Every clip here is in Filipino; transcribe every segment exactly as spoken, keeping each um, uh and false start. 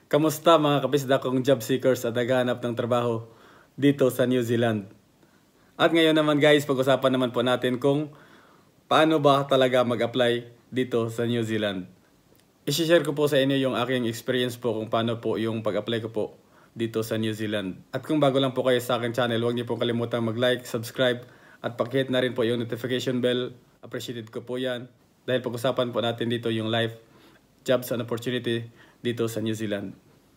Kamusta mga kapisda kong job seekers at naghahanap ng trabaho dito sa New Zealand? At ngayon naman guys, pag-usapan naman po natin kung paano ba talaga mag-apply dito sa New Zealand. I-share ko po sa inyo yung aking experience po kung paano po yung pag-apply ko po dito sa New Zealand. At kung bago lang po kayo sa aking channel, huwag niyo po kalimutang mag-like, subscribe at pag-hit na rin po yung notification bell. Appreciated ko po yan dahil pag-usapan po natin dito yung life, jobs and opportunity dito sa New Zealand.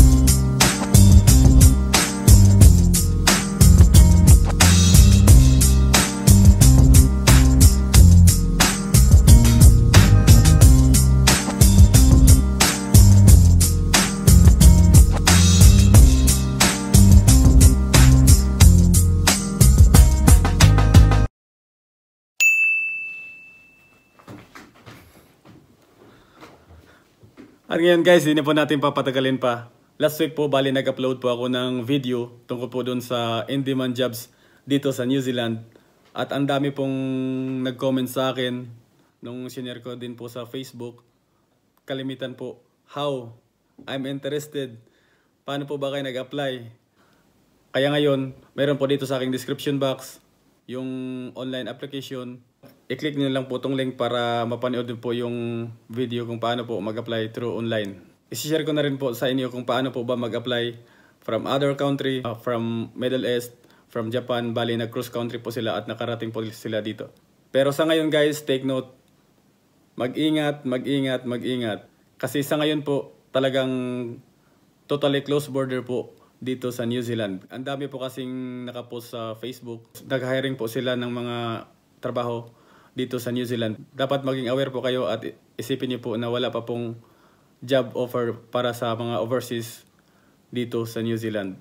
At ngayon guys, hindi na po natin papatagalin pa. Last week po, bali nag-upload po ako ng video tungkol po dun sa in-demand jobs dito sa New Zealand. At ang dami pong nag-comment sa akin nung sinare ko din po sa Facebook. Kalimitan po, how? I'm interested. Paano po ba kayo nag-apply? Kaya ngayon, meron po dito sa aking description box yung online application. I-click nyo lang po itong link para mapanood po yung video kung paano po mag-apply through online. I-share ko na rin po sa inyo kung paano po ba mag-apply from other country, uh, from Middle East, from Japan. Bali, nag-cross country po sila at nakarating po sila dito. Pero sa ngayon guys, take note, mag-ingat, mag-ingat, mag-ingat. Kasi sa ngayon po, talagang totally closed border po dito sa New Zealand. Ang dami po kasing nakapost sa Facebook. Nag-hiring po sila ng mga trabaho dito sa New Zealand. Dapat maging aware po kayo at isipin niyo po na wala pa pong job offer para sa mga overseas dito sa New Zealand.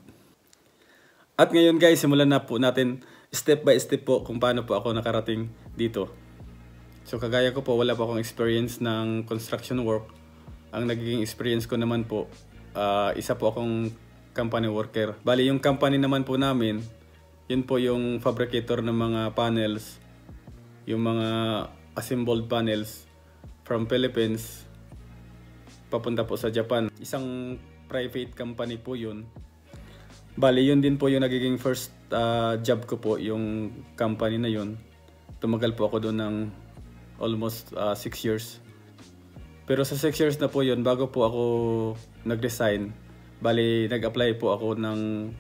At ngayon guys, simulan na po natin step by step po kung paano po ako nakarating dito. So kagaya ko po, wala pa akong experience ng construction work. Ang nagiging experience ko naman po, uh, isa po akong company worker. Bali yung company naman po namin, yun po yung fabricator ng mga panels, yung mga assembled panels from Philippines papunta po sa Japan. Isang private company po yun. Bali yun din po yung nagiging first uh, job ko po, yung company na yun. Tumagal po ako doon ng almost uh, six years. Pero sa six years na po yun, bago po ako nag-resign, bali nag-apply po ako ng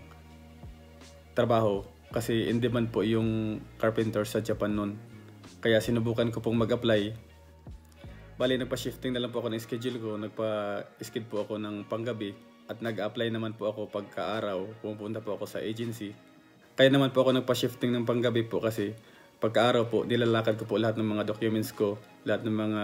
trabaho kasi in demand po yung carpenter sa Japan noon. Kaya sinubukan ko pong mag-apply. Bali, nagpa-shifting na lang po ako ng schedule ko. Nagpa-skid po ako ng panggabi. At nag-apply naman po ako pagka-araw. Pumunta po ako sa agency. Kaya naman po ako nagpa-shifting ng panggabi po kasi pagka-araw po, nilalakad ko po lahat ng mga documents ko. Lahat ng mga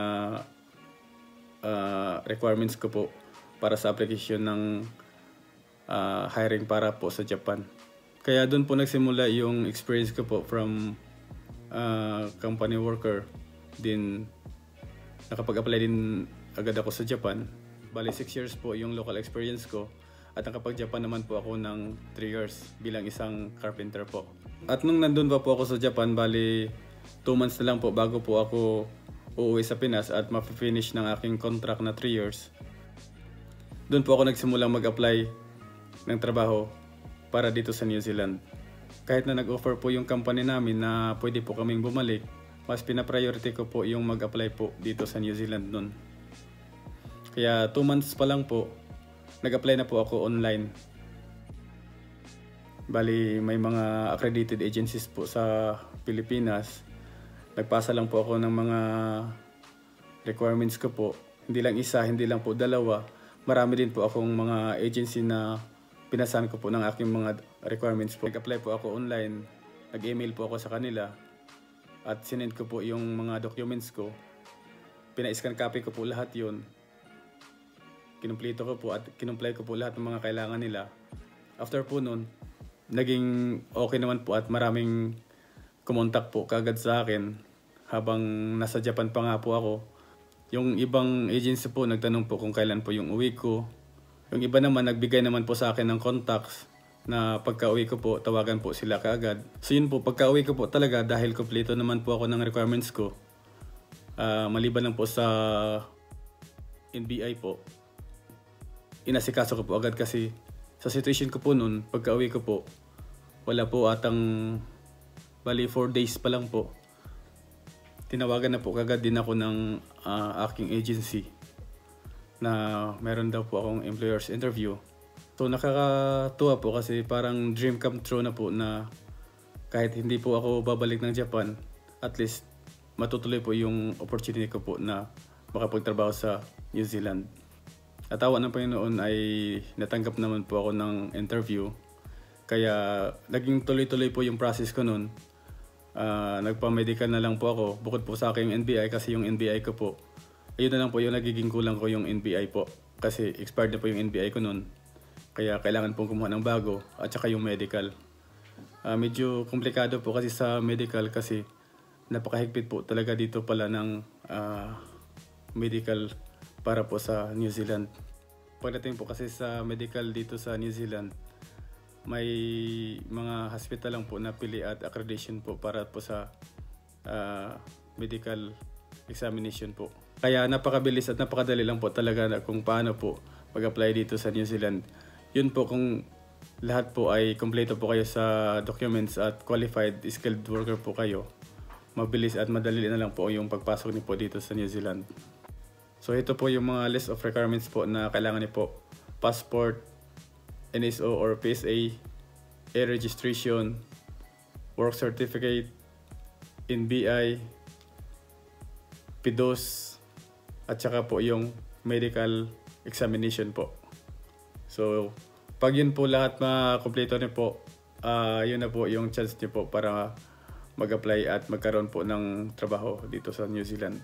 uh, requirements ko po para sa application ng uh, hiring para po sa Japan. Kaya doon po nagsimula yung experience ko po from Uh, company worker. Din nakapag-apply din agad ako sa Japan. Bali six years po yung local experience ko. At nakapag-Japan naman po ako ng three years bilang isang carpenter po. At nung nandun pa po ako sa Japan, bali two months na lang po bago po ako uuwi sa Pinas at ma-finish ng aking contract na three years. Doon po ako nagsimulang mag-apply ng trabaho para dito sa New Zealand. Kahit na nag-offer po yung company namin na pwede po kaming bumalik, mas pina-priority ko po yung mag-apply po dito sa New Zealand nun. Kaya two months pa lang po, nag-apply na po ako online. Bali, may mga accredited agencies po sa Pilipinas. Nagpasa lang po ako ng mga requirements ko po. Hindi lang isa, hindi lang po dalawa. Marami din po akong mga agency na pinasahan ko po ng aking mga requirements po. Nag-apply po ako online, nag-email po ako sa kanila at sinend ko po yung mga documents ko. Pina-scan copy ko po lahat yun. Kinumpleto ko po at kinumply ko po lahat ng mga kailangan nila. After po nun, naging okay naman po at maraming kumontak po kagad sa akin habang nasa Japan pa nga po ako. Yung ibang agency po nagtanong po kung kailan po yung uwi ko. Yung iba naman, nagbigay naman po sa akin ng contacts na pagka-uwi ko po, tawagan po sila kaagad. So yun po, pagka-uwi ko po talaga, dahil kompleto naman po ako ng requirements ko, uh, maliban lang po sa N B I po, inasikaso ko po agad kasi sa situation ko po noon, pagka uwi ko po, wala po atang bali four days pa lang po. Tinawagan na po kagad din ako ng uh, aking agency na meron daw po akong employer's interview. So nakakatuwa po kasi parang dream come true na po na kahit hindi po ako babalik ng Japan, at least matutuloy po yung opportunity ko po na makapagtrabaho sa New Zealand. At awa ng Panginoon ay natanggap naman po ako ng interview. Kaya naging tuloy-tuloy po yung process ko noon. Uh, nagpa-medical na lang po ako bukod po sa aking N B I kasi yung N B I ko po, ayun na lang po yung nagiging kulang ko yung N B I po. Kasi expired na po yung N B I ko noon. Kaya kailangan pong kumuha ng bago at saka yung medical. Uh, medyo komplikado po kasi sa medical kasi napakahigpit po talaga dito pala ng uh, medical para po sa New Zealand. Pagdating po kasi sa medical dito sa New Zealand, may mga hospital lang po na pili at accreditation po para po sa uh, medical examination po. Kaya napakabilis at napakadali lang po talaga na kung paano po mag-apply dito sa New Zealand. Yun po kung lahat po ay kompleto po kayo sa documents at qualified skilled worker po kayo. Mabilis at madali na lang po yung pagpasok niyo po dito sa New Zealand. So ito po yung mga list of requirements po na kailangan niyo po. Passport, N S O or P S A, air registration, work certificate, N B I, P D O S, at saka po yung medical examination po. So pag yun po lahat makompleto niyo po, uh, yun na po yung chance niyo po para mag-apply at magkaroon po ng trabaho dito sa New Zealand.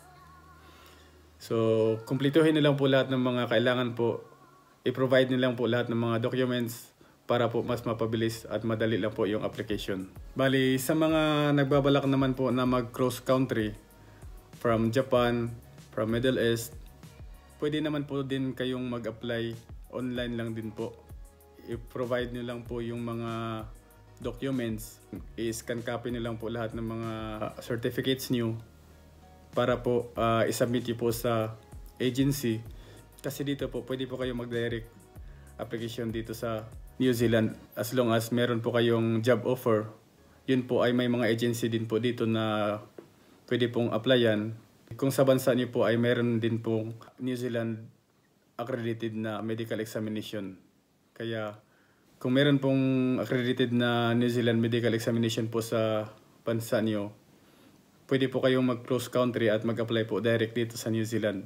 So, kumpletuhin nilang po lahat ng mga kailangan po. I-provide nilang po lahat ng mga documents para po mas mapabilis at madali lang po yung application. Bali, sa mga nagbabalak naman po na mag-cross country from Japan, from Middle East, pwede naman po din kayong mag-apply online lang din po. I-provide nyo lang po yung mga documents, i-scan copy nyo lang po lahat ng mga certificates nyo para po uh, isubmit nyo po sa agency. Kasi dito po, pwede po kayo mag-direct application dito sa New Zealand as long as meron po kayong job offer. Yun po ay may mga agency din po dito na pwede pong applyan. Kung sa bansa nyo po ay meron din pong New Zealand accredited na medical examination. Kaya kung meron pong accredited na New Zealand medical examination po sa bansa niyo, pwede po kayong mag-cross country at mag-apply po direct dito sa New Zealand.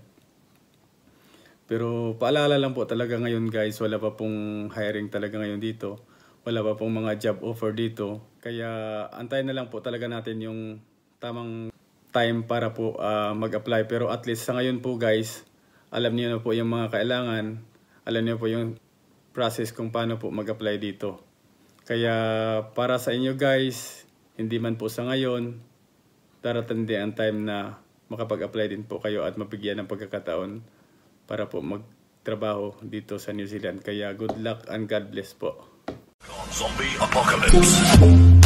Pero paalala lang po talaga ngayon guys, wala pa pong hiring talaga ngayon dito. Wala pa pong mga job offer dito. Kaya antayin na lang po talaga natin yung tamang time para po uh, mag-apply. Pero at least sa ngayon po guys, alam niyo na po yung mga kailangan. Alam niyo po yung process kung paano po mag-apply dito. Kaya para sa inyo guys, hindi man po sa ngayon, darating din ang time na makapag-apply din po kayo at mabigyan ng pagkakataon para po magtrabaho dito sa New Zealand. Kaya good luck and God bless po. Zombie Apocalypse.